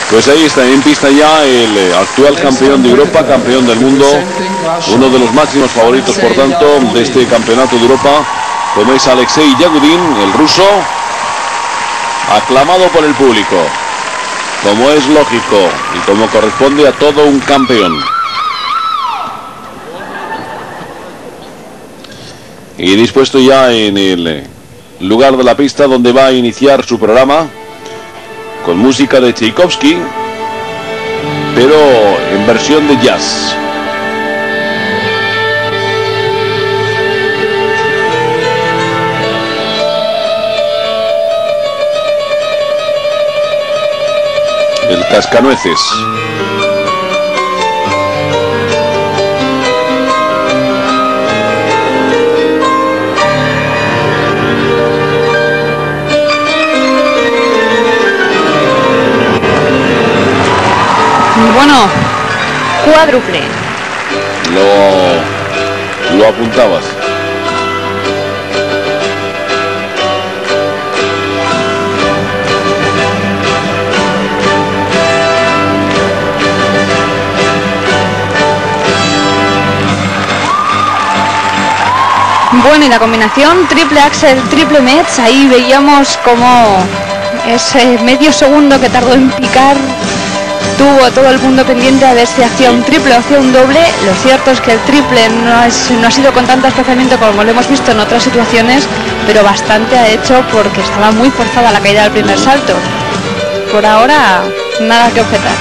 Pues ahí está en pista ya el actual campeón de Europa, campeón del mundo, uno de los máximos favoritos, por tanto, de este campeonato de Europa, como es Alexei Yagudin, el ruso, aclamado por el público, como es lógico y como corresponde a todo un campeón. Y dispuesto ya en el lugar de la pista donde va a iniciar su programa, con música de Tchaikovsky, pero en versión de jazz. El Cascanueces. Bueno, cuádruple. Lo apuntabas. Bueno, y la combinación triple axel, triple metz, ahí veíamos como ese medio segundo que tardó en picar tuvo a todo el mundo pendiente a ver si hacía un triple o hacía un doble. Lo cierto es que el triple no ha sido con tanto especialmente como lo hemos visto en otras situaciones, pero bastante ha hecho porque estaba muy forzada la caída del primer salto. Por ahora, nada que objetar.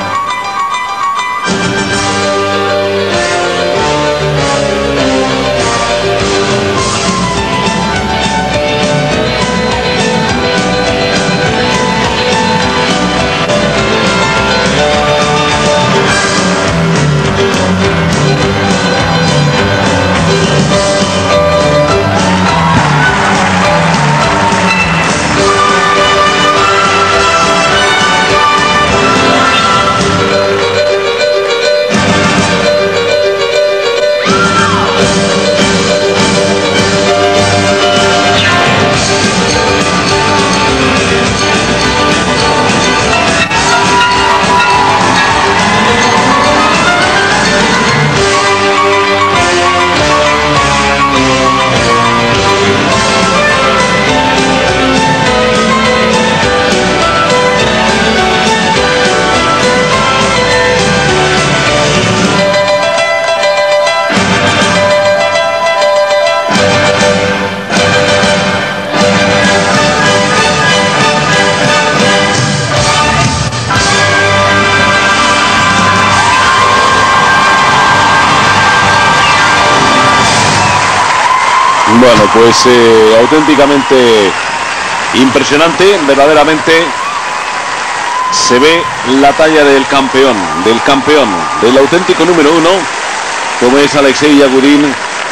Bueno, pues auténticamente impresionante, verdaderamente se ve la talla del campeón, del auténtico número uno, como es Alexei Yagudin,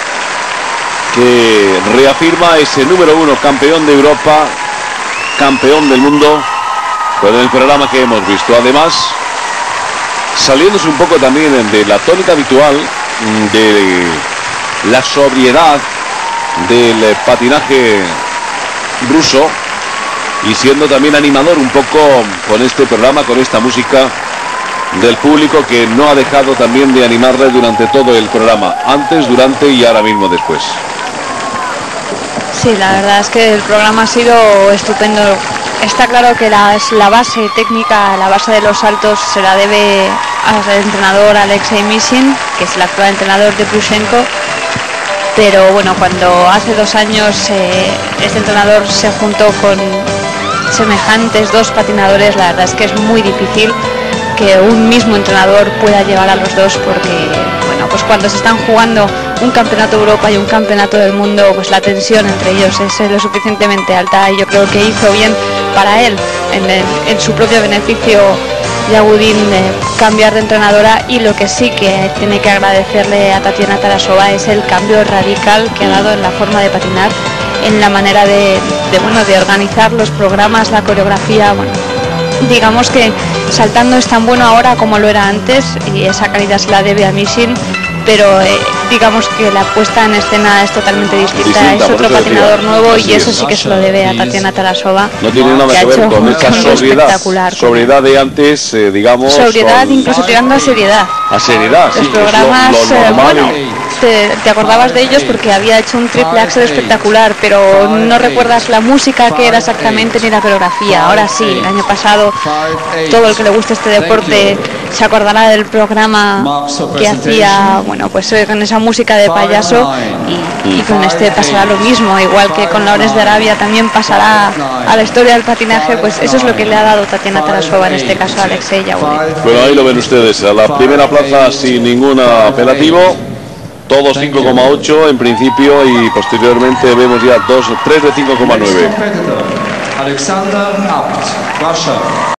que reafirma ese número uno, campeón de Europa, campeón del mundo, con el programa que hemos visto. Además, saliéndose un poco también de la tónica habitual, de la sobriedad del patinaje ruso, y siendo también animador un poco con este programa, con esta música del público que no ha dejado también de animarle durante todo el programa, antes, durante y ahora mismo después. Sí, la verdad es que el programa ha sido estupendo. Está claro que la base técnica, la base de los saltos se la debe al entrenador Alexei Mishin, que es el actual entrenador de Plushenko. Pero bueno, cuando hace 2 años este entrenador se juntó con semejantes dos patinadores, la verdad es que es muy difícil que un mismo entrenador pueda llevar a los dos, porque bueno, pues cuando se están jugando un campeonato de Europa y un campeonato del mundo, pues la tensión entre ellos es lo suficientemente alta, y yo creo que hizo bien para él en su propio beneficio Yagudin cambiar de entrenadora. Y lo que sí que tiene que agradecerle a Tatiana Tarasova es el cambio radical que ha dado en la forma de patinar, en la manera de organizar los programas, la coreografía. Bueno, digamos que saltando es tan bueno ahora como lo era antes, y esa calidad se la debe a Mishin, pero digamos que la puesta en escena es totalmente distinta, es otro patinador nuevo, y eso sí que se lo debe a Tatiana Tarasova. No tiene nada que ver con esa sobriedad de antes, digamos. Sobriedad, incluso tirando a seriedad. A seriedad, los sí. Programas, lo normal. bueno, te acordabas de ellos porque había hecho un triple axel espectacular, pero no recuerdas la música que era exactamente ni la coreografía. Ahora sí, el año pasado todo el que le guste este deporte se acordará del programa que hacía, bueno, pues con esa música de payaso, y con este pasará lo mismo, igual que con Lawrence de Arabia también pasará a la historia del patinaje. Pues eso es lo que le ha dado Tatiana Tarasova, en este caso a Alexei Yaulin. Bueno, ahí lo ven ustedes, a la primera plaza sin ningún apelativo, todos 5,8 en principio, y posteriormente vemos ya 3 de 5,9.